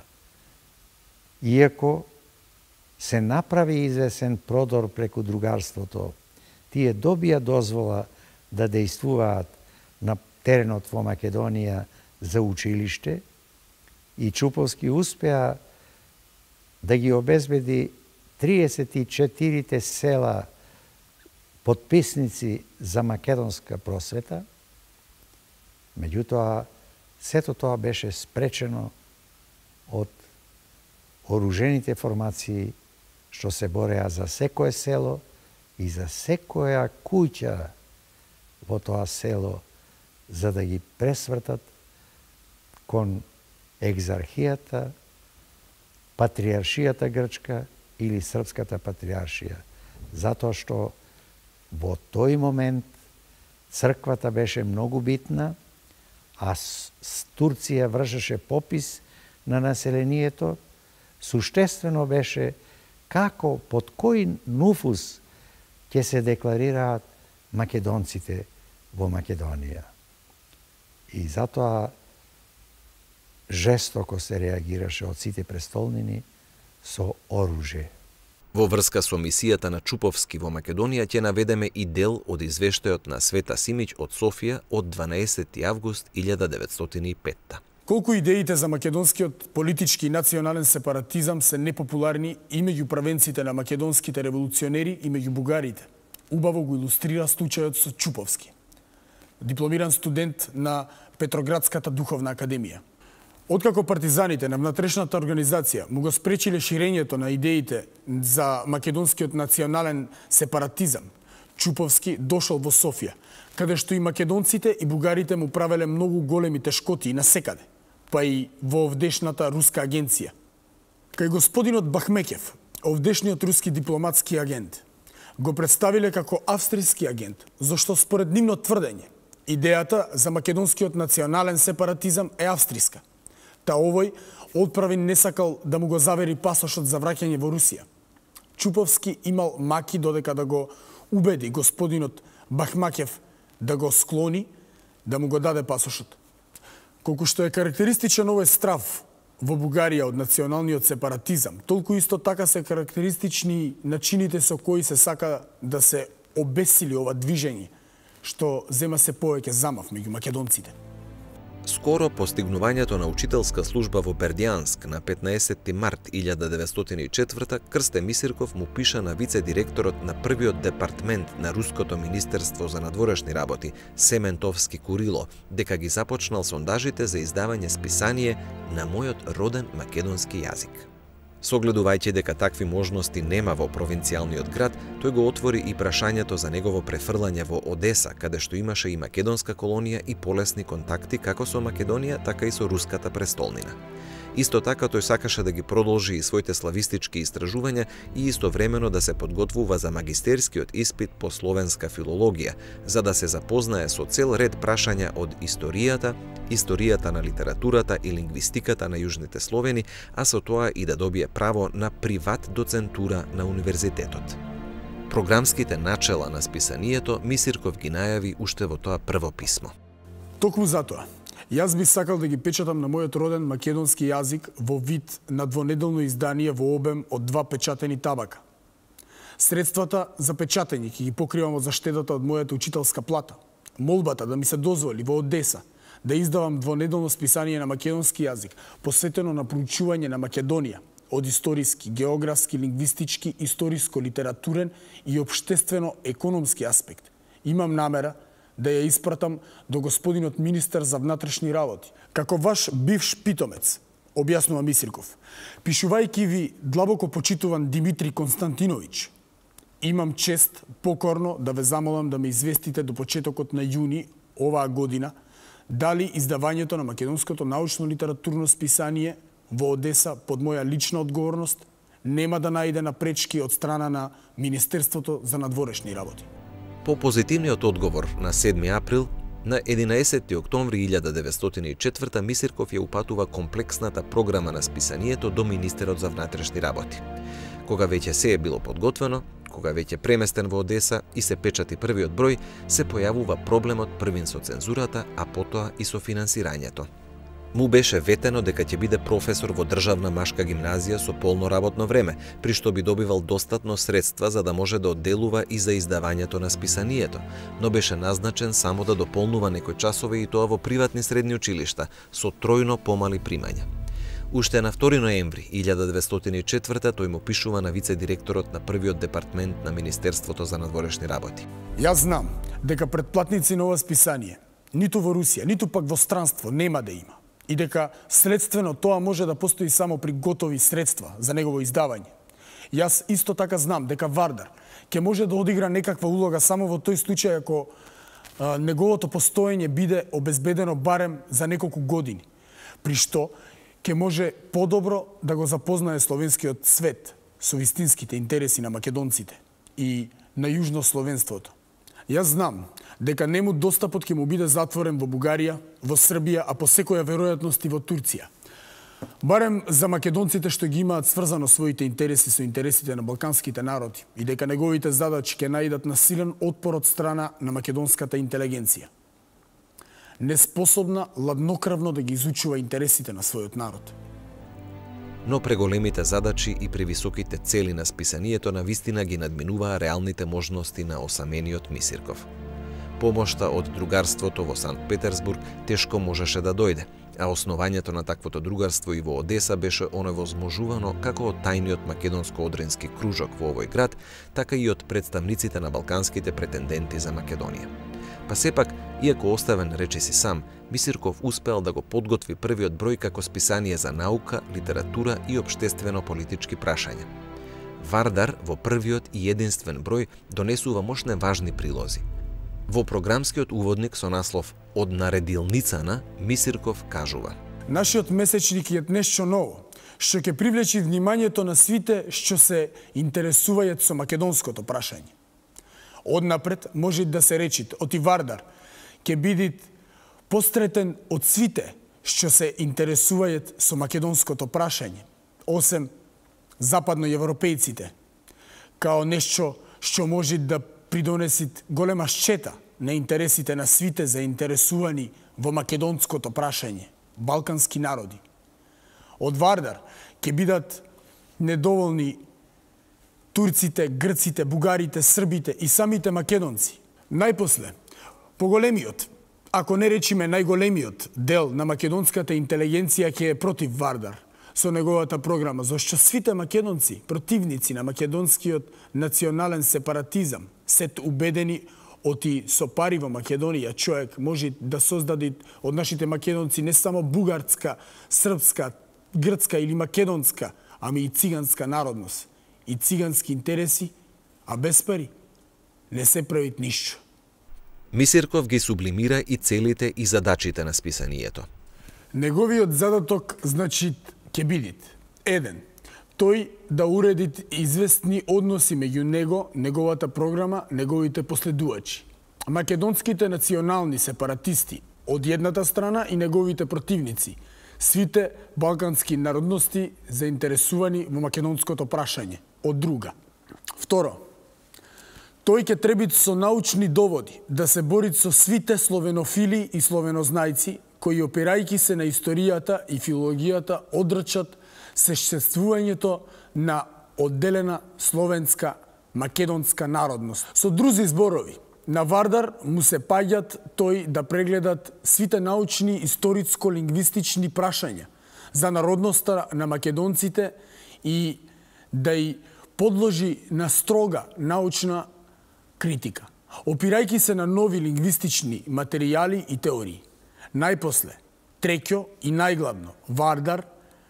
иако се направи извесен продор преку другарството, тие добија дозвола да дејствуваат на теренот во Македонија за училиште и Чуповски успеа да ги обезбеди триесет и четири села потписници за македонска просвета. Меѓутоа, сето тоа беше спречено од оружените формации што се бореа за секое село и за секоја куќа во тоа село, за да ги пресвртат кон екзархијата, патриаршијата грчка или српската патриаршија. Затоа што во тој момент црквата беше многу битна, а Турција вршеше попис на населението, суштествено беше како, под кој нуфус ќе се декларираат македонците во Македонија. И затоа жестоко се реагираше од сите престолнини со оружје. Во врска со мисијата на Чуповски во Македонија ќе наведеме и дел од извештајот на Света Симиќ од Софија од дванаесети август илјада деветстотини и петта. Колку идеите за македонскиот политички и национален сепаратизам се непопуларни и меѓу правенците на македонските револуционери и меѓу бугарите, убаво го илустрира случајот со Чуповски, дипломиран студент на Петроградската духовна академија. Откако партизаните на внатрешната организација му го спречиле ширењето на идеите за македонскиот национален сепаратизам, Чуповски дошол во Софија, каде што и македонците и бугарите му правеле многу големи тешкоти и насекаде, па и во овдешната руска агенција. Кај господинот Бахмекев, овдешниот руски дипломатски агент, го представиле како австријски агент, зашто според нивно тврдење, идејата за македонскиот национален сепаратизам е австријска. Та овој отправи не сакал да му го завери пасошот за враќање во Русија. Чуповски имал маки додека да го убеди господинот Бахмакев да го склони, да му го даде пасошот. Колку што е карактеристичен овој страв во Бугарија од националниот сепаратизам, толку исто така се карактеристични начините со кои се сака да се обесили ова движење, што зема се повеќе замав меѓу македонците. Скоро постигнувањето на учителска служба во Бердјанск на петнаесетти март илјада деветстотини и четврта Крсте Мисирков му пиша на вице-директорот на првиот департмент на Руското министерство за надворешни работи Сементовски Курило дека ги започнал сондажите за издавање списание на мојот роден македонски јазик. Согледувајќи дека такви можности нема во провинцијалниот град, тој го отвори и прашањето за негово префрлање во Одеса, каде што имаше и македонска колонија и полесни контакти како со Македонија, така и со руската престолнина. Исто така тој сакаше да ги продолжи и своите славистички истражувања и истовремено да се подготвува за магистерскиот испит по словенска филологија, за да се запознае со цел ред прашања од историјата, историјата на литературата и лингвистиката на јужните Словени, а со тоа и да добие право на приват доцентура на универзитетот. Програмските начела на списанието Мисирков ги најави уште во тоа прво писмо. Токму затоа, јас би сакал да ги печатам на мојот роден македонски јазик во вид на двонеделно издание во обем од два печатени табака. Средствата за печатење ќе ги покривам од заштедата од мојата учителска плата. Молбата да ми се дозволи во Одеса да издавам двонеделно списание на македонски јазик, посветено на проучување на Македонија, од историски, географски, лингвистички, историско-литературен и општествено-економски аспект. Имам намера да ја испратам до господинот министар за внатрешни работи. Како ваш бивш питомец, објаснува Мисирков, пишувајќи ви длабоко почитуван Димитри Константиновиќ, имам чест покорно да ве замолам да ме известите до почетокот на јуни оваа година дали издавањето на македонското научно-литературно списание во Одеса под моја лична одговорност нема да најде напречки од страна на Министерството за надворешни работи. По позитивниот одговор на седми април, на единаесетти октомври илјада деветстотини и четврта Мисирков ја упатува комплексната програма на списанието до Министерот за внатрешни работи. Кога веќе се е било подготвено, кога веќе преместен во Одеса и се печати првиот број, се појавува проблемот првин со цензурата, а потоа и со финансирањето. Му беше ветено дека ќе биде професор во државна машка гимназија со полно работно време, при што би добивал достатно средства за да може да одделува и за издавањето на списанието, но беше назначен само да дополнува некои часове и тоа во приватни средни училишта со тројно помали примања. Уште на втори ноември илјада деветстотини и четврта тој му пишува на вице-директорот на првиот департмент на Министерството за надворешни работи. Јас знам дека претплатници на ова списание ниту во Русија, ниту пак во странство нема да има. И дека следствено тоа може да постои само при готови средства за негово издавање. Јас исто така знам дека Вардар ќе може да одигра некаква улога само во тој случај ако а, неговото постоење биде обезбедено барем за неколку години, при што ќе може подобро да го запознае словенскиот свет со вистинските интереси на македонците и на јужнословенството. Јас знам дека нему достапот ќе му биде затворен во Бугарија, во Србија, а по секоја веројатност и во Турција. Барем за македонците што ги имаат сврзано своите интереси со интересите на балканските народи и дека неговите задачи ќе најдат насилен отпор од страна на македонската интелигенција, неспособна ладнокрвно да ги изучува интересите на својот народ. Но преголемите задачи и превисоките цели на списанието навистина ги надминуваа реалните можности на осамениот Мисирков. Помошта од другарството во Санкт Петерсбург тешко можеше да дојде, а основањето на таквото другарство и во Одеса беше оневозможувано како од тајниот македонско-одрински кружок во овој град, така и од представниците на балканските претенденти за Македонија. Па сепак, иако оставен речиси сам, Мисирков успеал да го подготви првиот број како списание за наука, литература и општествено-политички прашања. Вардар во првиот и единствен број донесува мощне важни прилози. Во програмскиот уводник со наслов «Од наредилницана» Мисирков кажува: Нашиот месечник е нешто ново, што ќе привлечи вниманието на свите што се интересуваат со македонското прашање. Однапред може да се речи оти Вардар ќе биде постретен од свите што се интересуваат со македонското прашање, осем западноевропејците, као нешто што може да придонеси голема щета на интересите на свите заинтересувани во македонското прашање, балкански народи. Од Вардар ќе бидат недоволни турците, грците, бугарите, србите и самите македонци. Најпосле, Поголемиот, ако не речиме најголемиот дел на македонската интелигенција ќе е против Вардар со неговата програма, зашто свите македонци, противници на македонскиот национален сепаратизам, сет убедени оти со пари во Македонија човек може да создаде од нашите македонци не само бугарска, српска, грцка или македонска, ами и циганска народност и цигански интереси, а без пари не се правит ништо. Мисирков ги сублимира и целите и задачите на списанието. Неговиот задаток, значи, ќе бидит еден. Тој да уреди известни односи меѓу него, неговата програма, неговите последувачи. Македонските национални сепаратисти од едната страна и неговите противници, свите балкански народности заинтересувани во македонското прашање, од друга. Второ, тој ќе требит со научни доводи да се бори со свите словенофили и словенознајци кои, опирајќи се на историјата и филологијата, одрачат существувањето на одделена словенска македонска народност. Со други зборови, на Вардар му се паѓат тој да прегледат свите научни историцко-лингвистични прашања за народноста на македонците и да ја подложи на строга научна критика, опирајќи се на нови лингвистични материјали и теории. Најпосле, треќо и најглавно, Вардар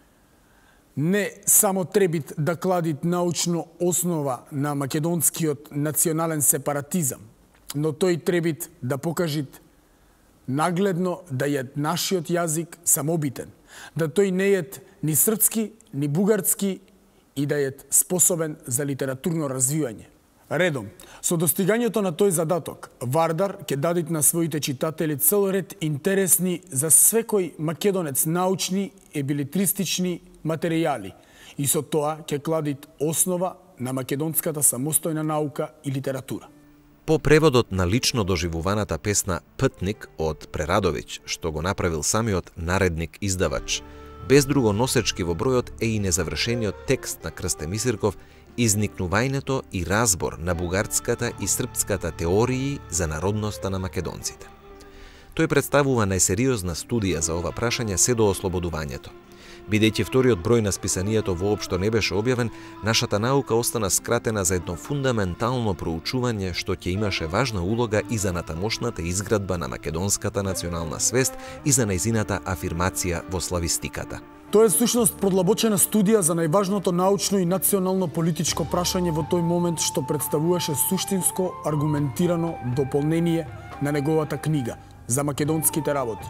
не само требит да кладит научно основа на македонскиот национален сепаратизам, но тој требит да покажит нагледно да е нашиот јазик самобитен, да тој не е ни српски, ни бугарски и да е способен за литературно развивање. Редом, со достигањето на тој задаток, Вардар ќе дадит на своите читатели цел ред интересни за секој македонец научни и билетристични материјали и со тоа ќе кладит основа на македонската самостојна наука и литература. По преводот на лично доживуваната песна «Пътник» од Прерадовиќ, што го направил самиот наредник издавач, без друго носечки во бројот е и незавршениот текст на Крсте Мисирков, изникнувањето и разбор на бугарската и српската теории за народноста на македонците. Тој представува најсериозна студија за ова прашање се до ослободувањето. Бидејќи вториот број на списанието воопшто не беше објавен, нашата наука остана скратена за едно фундаментално проучување што ќе имаше важна улога и за натамошната изградба на македонската национална свест и за нејзината афирмација во славистиката. Тоа е всушност продлабочена студија за најважното научно и национално политичко прашање во тој момент што представуваше суштинско аргументирано дополнение на неговата книга за македонските работи.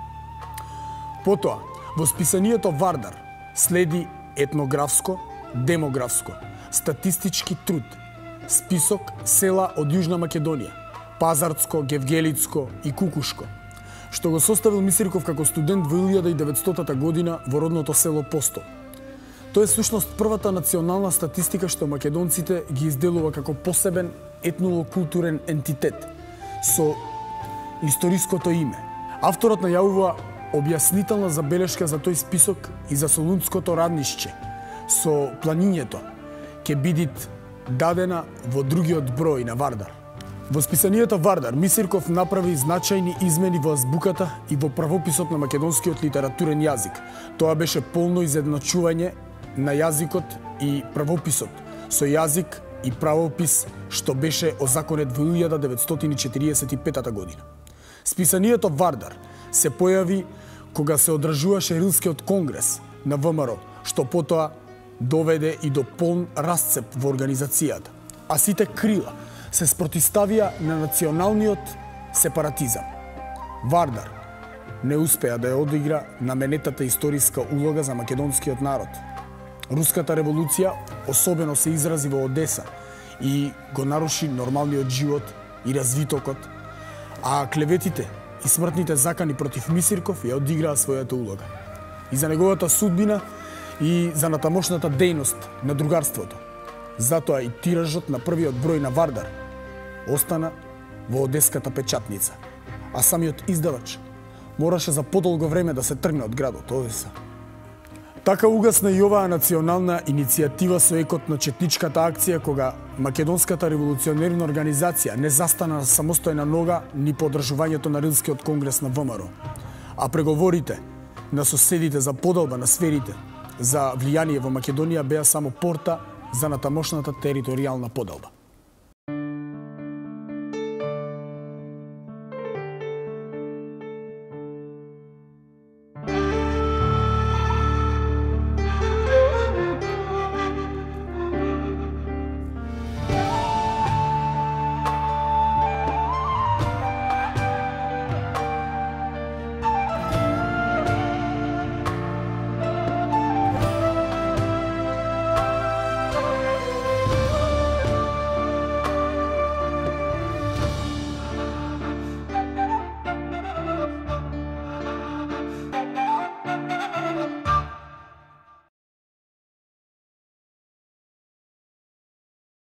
Потоа, во списанието Вардар следи етнографско, демографско, статистички труд, список села од Јужна Македонија, Пазарцко, Гевгелицко и Кукушко, што го составил Мисирков како студент во илјада и деветстотата година во родното село Постол. Тоа е всушност првата национална статистика што македонците ги изделува како посебен етнолокултурен ентитет со историското име. Авторот најавува објаснителна забелешка за тој список и за Солунското раднишче со планињето ќе бидит дадена во другиот број на Вардар. Во списанието Вардар Мисирков направи значајни измени во азбуката и во правописот на македонскиот литературен јазик. Тоа беше полно изедначување на јазикот и правописот со јазик и правопис што беше озаконет во илјада деветстотини четириесет и петата година. Списанието Вардар се појави кога се одржуваше Рилскиот конгрес на ВМРО, што потоа доведе и до полн расцеп во организацијата. А сите крила се спротиставија на националниот сепаратизам. Вардар не успеа да ја одигра наменетата историска улога за македонскиот народ. Руската револуција особено се изрази во Одеса и го наруши нормалниот живот и развитокот, а клеветите и смртните закани против Мисирков ја одиграа својата улога. И за неговата судбина и за натамошната дејност на другарството. Затоа и тиражот на првиот број на Вардар остана во одеската печатница, а самиот издавач мораше за подолго време да се тргне од градот Одеса. Така угасна и оваа национална иницијатива со екот на четничката акција кога Македонската револуционерна организација не застана на самостојна нога ни по одржувањето на Рилскиот конгрес на ВМРО, а преговорите на соседите за поделба на сферите за влијание во Македонија беа само порта за натамошната територијална поделба.